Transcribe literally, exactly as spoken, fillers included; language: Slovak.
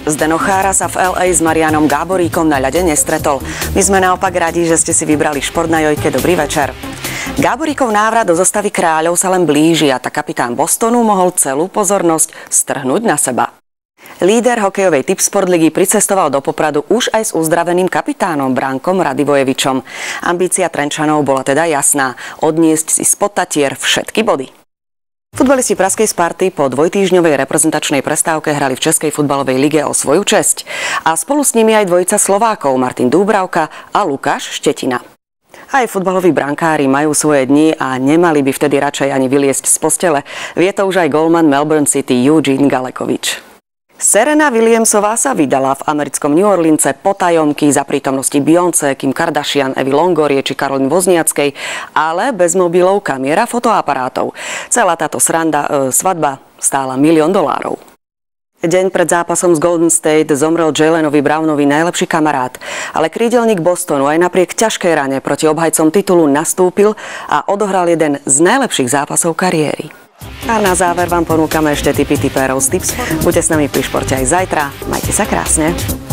Zdeno Chára sa v el ej s Marianom Gáboríkom na ľade nestretol. My sme naopak radi, že ste si vybrali šport na Jojke. Dobrý večer. Gáboríkov návrat do zostavy kráľov sa len blíži a tak kapitán Bostonu mohol celú pozornosť strhnúť na seba. Líder hokejovej Tipsport ligy pricestoval do Popradu už aj s uzdraveným kapitánom Brankom Radivojevičom. Ambícia Trenčanov bola teda jasná – odniesť si spod Tatier všetky body. Futbalisti pražskej Sparty po dvojtýždňovej reprezentačnej prestávke hrali v Českej futbalovej lige o svoju česť. A spolu s nimi aj dvojica Slovákov Martin Dúbravka a Lukáš Štetina. Aj futbaloví brankári majú svoje dni a nemali by vtedy radšej ani vyliesť z postele. Vie to už aj golman Melbourne City Eugene Galekovič. Serena Williamsová sa vydala v americkom New Orleanse potajomky za prítomnosti Beyoncé, Kim Kardashian, Evy Longorie či Karolíny Wozniackej, ale bez mobilov, kamier a fotoaparátov. Celá táto sranda, e, svadba stála milión dolárov. Deň pred zápasom z Golden State zomrel Jalenovi Brownovi najlepší kamarát, ale krídelník Bostonu aj napriek ťažkej rane proti obhajcom titulu nastúpil a odohral jeden z najlepších zápasov kariéry. A na záver vám ponúkame ešte tipy tipérov z Tipsport. Buďte s nami pri športe aj zajtra. Majte sa krásne.